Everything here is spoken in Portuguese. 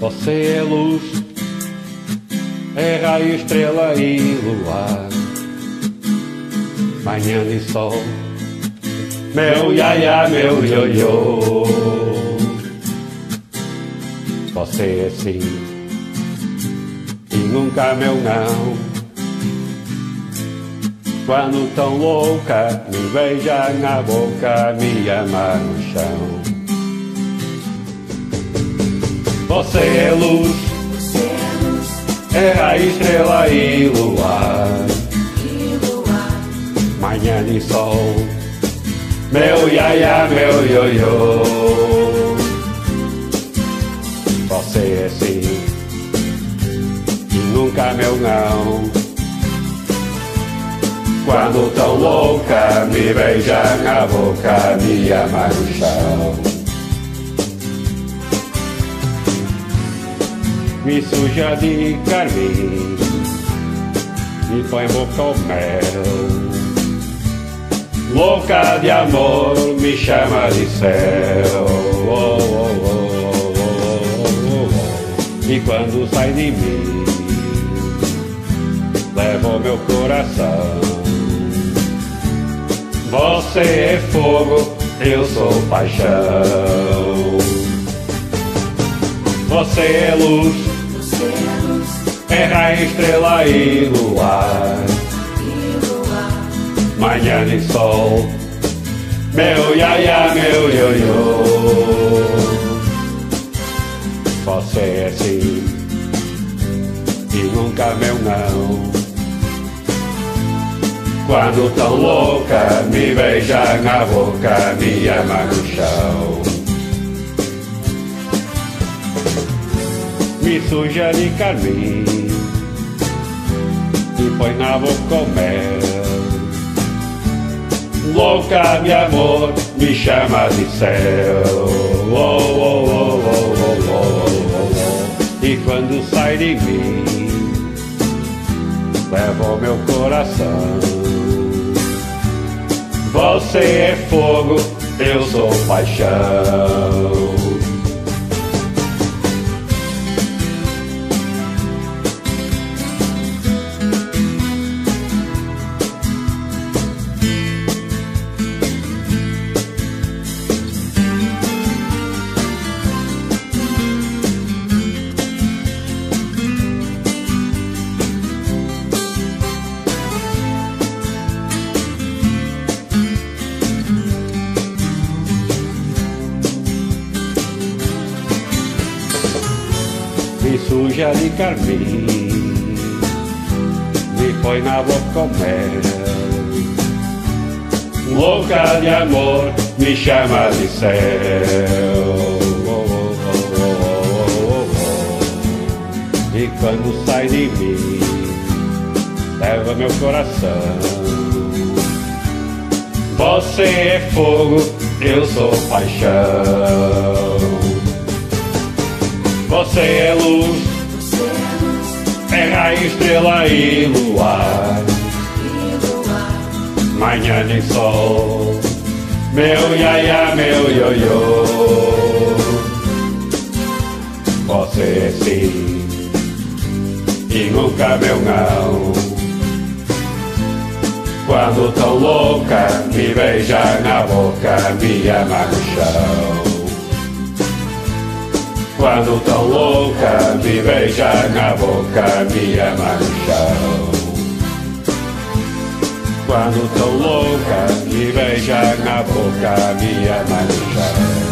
Você é luz, é raio, estrela e luar, manhã de sol, meu iaia, meu ioiô. Você é sim e nunca meu não. Quando tão louca me beija na boca, me ama no chão. Você é luz, é raio, estrela e luar, manhã de sol, meu iaia, meu ioiô. Você é sim e nunca meu não. Quando tão louca me beija na boca, me ama no chão. Me suja de carmim, me põe boca ao mel, louca de amor, me chama de céu. Oh, oh, oh, oh, oh, oh. E quando sai de mim, leva o meu coração. Você é fogo, eu sou paixão. Você é luz, é raio, estrela e luar, manhã de sol, meu iaia, meu ioiô. Você é sim e nunca meu não. Quando tão louca me beija na boca, me ama no chão. Me suja de carmim, me põe na boca o mel, louca de amor, me chama de céu. Oh, oh, oh, oh, oh, oh, oh, oh. E quando sai de mim, leva o meu coração. Você é fogo, eu sou paixão. Me suja de carmim, me põe na boca o mel, louca de amor, me chama de céu. Oh, oh, oh, oh, oh, oh. E quando sai de mim, leva meu coração. Você é fogo, eu sou paixão. Você é luz, é raio, estrela e luar, manhã de sol, meu iaia, meu ioiô. Você é sim e nunca meu não. Quando tão louca me beija na boca, me ama no chão. Quando tão louca me beija na boca, me ama no chão. Quando tão louca me beija na boca, me ama no chão.